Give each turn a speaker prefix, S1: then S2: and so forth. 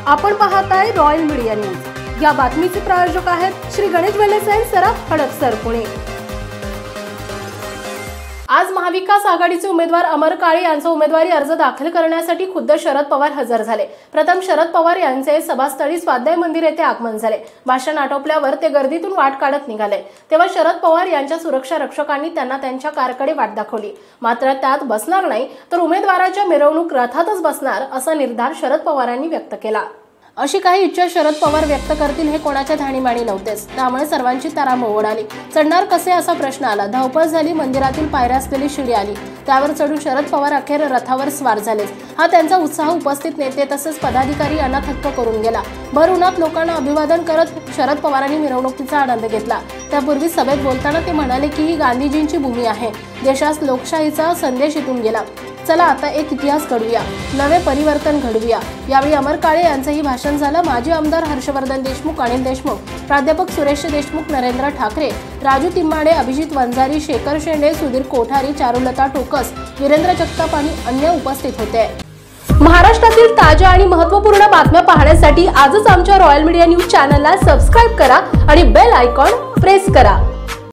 S1: आपण पाहताय royal media news. या बातमीचे प्रायोजक आहेत श्री गणेश वेलनेस अँड सराफ हडपसर पुणे। आज महाविकास आघाडीचे उमेदवार अमर काळे यांचा उमेदवारी अर्ज दाखल करण्यासाठी खुद्द शरद पवार हजर झाले। प्रथम शरद पवार यांचे सभास्थळी स्वाध्याय मंदिर येथे आगमन झाले। भाषण आटोपल्यावर ते गर्दीतून वाट काढत निघाले, तेव्हा शरद पवार यांच्या सुरक्षा रक्षकांनी त्यांना त्यांच्या कारकडे वाट दाखवली। मात्र त्यात बसणार नाही तर उमेदवाराच्या मिरवणूक रथातच बसणार असा निर्धार शरद पवारांनी व्यक्त केला। अशी काही इच्छा शरद पवार व्यक्त करतील हे कोणाच्या ध्यानीमानी नव्हतेच, त्यामुळे सर्वांची तारांबळ उडाली। चढणार कसे असा प्रश्न आला। धावपळ झाली, मंदिरातील पायऱ्या असलेली शिडी आली, त्यावर चढून शरद पवार अखेर रथावर स्वार झाले। हा त्यांचा उत्साह उपस्थित नेते तसेच पदाधिकारी यांना थक्क करून गेला। भर उन्हात लोकांना अभिवादन करत शरद पवारांनी मिरवणुकीचा आनंद घेतला। त्यापूर्वी सभेत बोलताना ते म्हणाले की ही गांधीजींची भूमी आहे, देशात लोकशाहीचा संदेश इथून गेला। चला आता एक इतिहास घडवूया, नवे परिवर्तन घडवूया। यावेळी अमर काळे यांचंही भाषण झालं। माजी आमदार हर्षवर्धन देशमुख, अनिल देशमुख, प्राध्यापक सुरेश देशमुख, नरेंद्र ठाकरे, राजू तिम्माडे, अभिजित वंजारी, शेखर शेंडे, सुधीर कोठारी, चारुलता टोकस, वीरेंद्र जगताप आणि अन्य उपस्थित होते। महाराष्ट्रातील ताज्या आणि महत्त्वपूर्ण बातम्या पाहण्यासाठी आजच आमच्या रॉयल मीडिया न्यूज चॅनलला सबस्क्राइब करा आणि बेल आयकॉन प्रेस करा।